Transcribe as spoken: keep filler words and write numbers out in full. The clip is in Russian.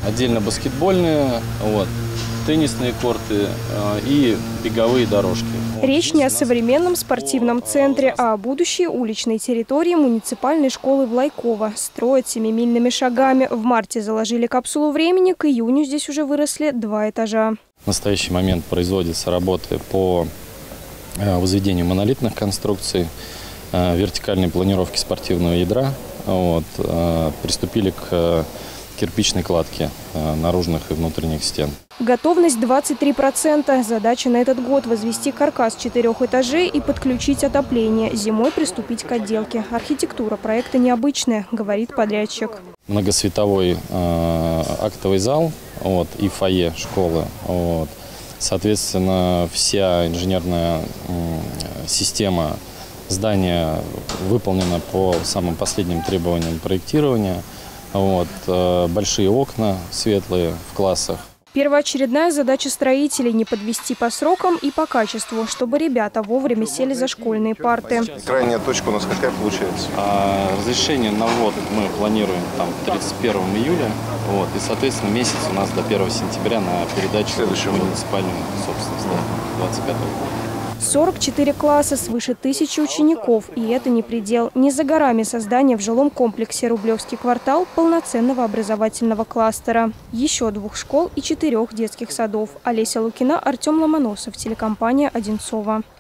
Отдельно баскетбольные, вот, теннисные корты и беговые дорожки. Речь не о современном спортивном центре, а о будущей уличной территории муниципальной школы Влайкова. Строят семимильными шагами. В марте заложили капсулу времени, к июню здесь уже выросли два этажа. В настоящий момент производятся работы по возведению монолитных конструкций, вертикальной планировки спортивного ядра. Вот, приступили к кирпичной кладке наружных и внутренних стен. Готовность двадцать три процента. Задача на этот год – возвести каркас четырех этажей и подключить отопление. Зимой приступить к отделке. Архитектура проекта необычная, говорит подрядчик. Многосветовой э, актовый зал, вот, и фойе школы. Вот. Соответственно, вся инженерная э, система здания выполнена по самым последним требованиям проектирования. Вот, э, большие окна светлые в классах. Первоочередная задача строителей – не подвести по срокам и по качеству, чтобы ребята вовремя сели за школьные парты. Крайняя точка у нас какая получается? А, разрешение на ввод мы планируем там тридцать первого июля. Вот, и, соответственно, месяц у нас до первого сентября на передачу в муниципальную собственность, да, двадцать пятого года. сорок четыре класса, свыше тысячи учеников. И это не предел. Не за горами создания в жилом комплексе «Рублевский квартал» полноценного образовательного кластера. Еще двух школ и четырех детских садов. Олеся Лукина, Артем Ломоносов, телекомпания «Одинцово».